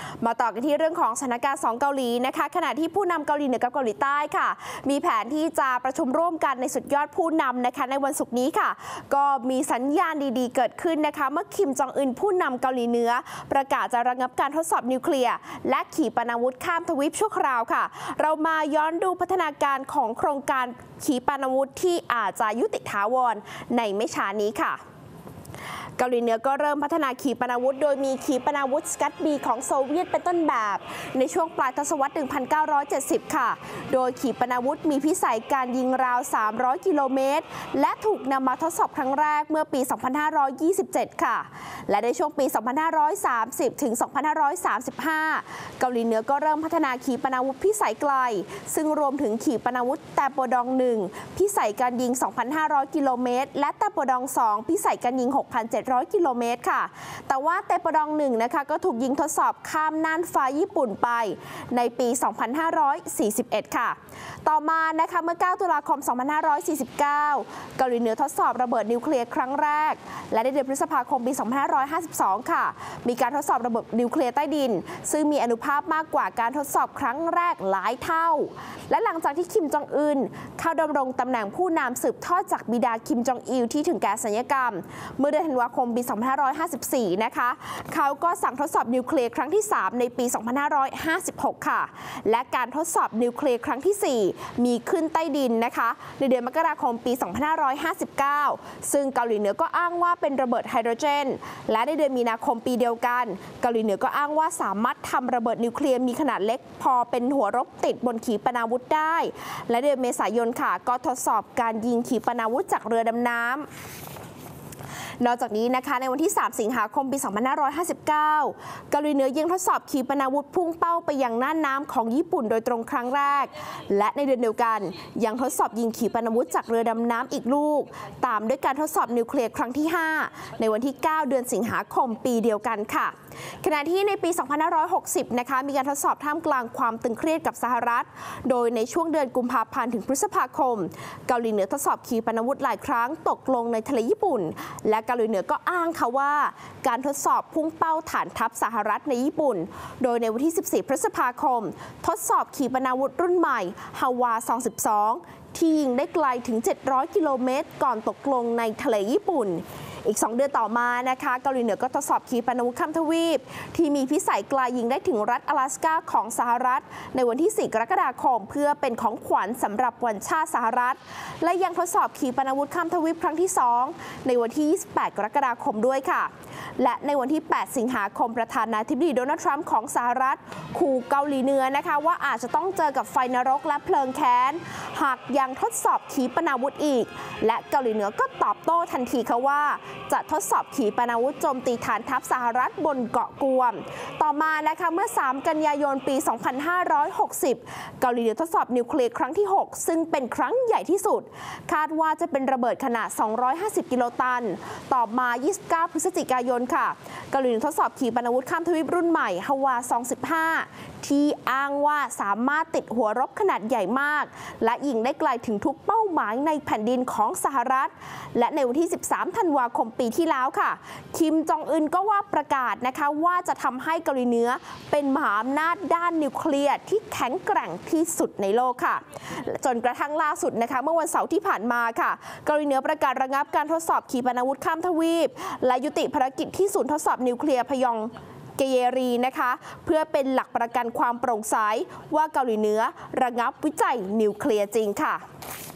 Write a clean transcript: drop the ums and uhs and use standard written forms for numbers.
มาต่อกันที่เรื่องของสถานการณ์2เกาหลีนะคะขณะที่ผู้นำเกาหลีเหนือกับเกาหลีใต้ค่ะมีแผนที่จะประชุมร่วมกันในสุดยอดผู้นำนะคะในวันศุกร์นี้ค่ะก็มีสัญญาณดีๆเกิดขึ้นนะคะเมื่อคิมจองอึนผู้นำเกาหลีเหนือประกาศจะระงับการทดสอบนิวเคลียร์และขีปนาวุธข้ามทวีปชั่วคราวค่ะเรามาย้อนดูพัฒนาการของโครงการขีปนาวุธที่อาจจะยุติถาวรในไม่ช้านี้ค่ะเกาหลีเหนือก็เริ่มพัฒนาขีปนาวุธโดยมีขีปนาวุธสกัดบีของโซเวียตเป็นต้นแบบในช่วงปลายทศวรรษ 1970 ค่ะโดยขีปนาวุธมีพิสัยการยิงราว 300 กิโลเมตรและถูกนำมาทดสอบครั้งแรกเมื่อปี 2527 ค่ะและในช่วงปี 2530 ถึง 2535 เกาหลีเหนือก็เริ่มพัฒนาขีปนาวุธพิสัยไกลซึ่งรวมถึงขีปนาวุธแตโปดอง 1 พิสัยการยิง 2,500 กิโลเมตรและแตโปดอง 2 พิสัยการยิง 6,700 กิโลเมตรค่ะแต่ว่าเตโปดอง 1 นะคะก็ถูกยิงทดสอบข้ามน่านฟ้าญี่ปุ่นไปในปี 2541 ค่ะต่อมานะคะเมื่อ 9 ตุลาคม 2549 เกาหลีเหนือทดสอบระเบิดนิวเคลียร์ครั้งแรกและในเดือนพฤษภาคมปี 2552 ค่ะมีการทดสอบระเบิดนิวเคลียร์ใต้ดินซึ่งมีอนุภาพมากกว่าการทดสอบครั้งแรกหลายเท่าและหลังจากที่คิมจองอึนเข้าดำรงตำแหน่งผู้นำสืบทอดจากบิดาคิมจองอิลที่ถึงแก่ศัลยกรรมเมื่อเดือนธันวาคมปี 2554 นะคะเขาก็สั่งทดสอบนิวเคลียร์ครั้งที่ 3 ในปี 2556 ค่ะและการทดสอบนิวเคลียร์ครั้งที่ 4 มีขึ้นใต้ดินนะคะในเดือนมกราคมปี 2559 ซึ่งเกาหลีเหนือก็อ้างว่าเป็นระเบิดไฮโดรเจนและในเดือนมีนาคมปีเดียวกันเกาหลีเหนือก็อ้างว่าสามารถทำระเบิดนิวเคลียร์มีขนาดเล็กพอเป็นหัวรบติดบนขีปนาวุธได้และเดือนเมษายนค่ะก็ทดสอบการยิงขีปนาวุธจากเรือดำน้ำนอกจากนี้นะคะในวันที่ 3 สิงหาคมปี 2559 เกาหลีเหนือยังทดสอบขีปนาวุธพุ่งเป้าไปยังน่านน้ำของญี่ปุ่นโดยตรงครั้งแรกและในเดือนเดียวกันยังทดสอบยิงขีปนาวุธจากเรือดำน้ำอีกลูกตามด้วยการทดสอบนิวเคลียร์ครั้งที่ 5 ในวันที่ 9 เดือนสิงหาคมปีเดียวกันค่ะขณะที่ในปี 2560 นะคะมีการทดสอบท่ามกลางความตึงเครียดกับสหรัฐโดยในช่วงเดือนกุมภาพันธ์ถึงพฤษภาคมเกาหลีเหนือทดสอบขีปนาวุธหลายครั้งตกลงในทะเลญี่ปุ่นและเกาหลีเหนือก็อ้างค่ะว่าการทดสอบพุ่งเป้าฐานทัพสหรัฐในญี่ปุ่นโดยในวันที่ 14 พฤษภาคมทดสอบขีปนาวุธรุ่นใหม่ฮาวา 22 ที่ยิงได้ไกลถึง 700 กิโลเมตรก่อนตกลงในทะเลญี่ปุ่นอีก 2 เดือนต่อมานะคะเกาหลีเหนือก็ทดสอบขีปนาวุธข้ามทวีปที่มีพิสัยไกลยิงได้ถึงรัฐ阿拉斯ก้าของสหรัฐในวันที่ 4 กรกฎาคมเพื่อเป็นของขวัญสำหรับวันชาติสหรัฐและยังทดสอบขีปนาวุธข้ามทวีปครั้งที่ 2 ในวันที่ 28 กรกฎาคมด้วยค่ะและในวันที่ 8 สิงหาคมประธานาธิบดีโดนัลด์ทรัมป์ของสหรัฐขู่เกาหลีเหนือนะคะว่าอาจจะต้องเจอกับไฟนรกและเพลิงแค้นหากยังทดสอบขีปนาวุธอีกและเกาหลีเหนือก็ตอบโต้ทันทีค่ะว่าจะทดสอบขีปนาวุธโจมตีฐานทัพสหรัฐบนเกาะกวมต่อมานะคะเมื่อ 3 กันยายนปี 2560 เกาหลีเหนือทดสอบนิวเคลียร์ครั้งที่ 6 ซึ่งเป็นครั้งใหญ่ที่สุดคาดว่าจะเป็นระเบิดขนาด 250 กิโลตันต่อมา 29 พฤศจิกายนค่ะเกาหลีเหนือทดสอบขีปนาวุธข้ามทวีปรุ่นใหม่ฮาวา 25 ที่อ้างว่าสามารถติดหัวรบขนาดใหญ่มากและยิงได้ไกลถึงทุกเป้าหมายในแผ่นดินของสหรัฐและในวันที่ 13 ธันวาคมปีที่แล้วค่ะคิมจองอึนก็ว่าประกาศนะคะว่าจะทำให้เกาหลีเหนือเป็นมหาอำนาจด้านนิวเคลียร์ที่แข็งแกร่งที่สุดในโลกค่ะจนกระทั่งล่าสุดนะคะเมื่อวันเสาร์ที่ผ่านมาค่ะเกาหลีเหนือประกาศระงับการทดสอบขีปนาวุธข้ามทวีปและยุติภารกิจที่ศูนย์ทดสอบนิวเคลียร์พยองเกเยรีนะคะเพื่อเป็นหลักประกันความโปร่งใสว่าเกาหลีเหนือระงับวิจัยนิวเคลียร์จริงค่ะ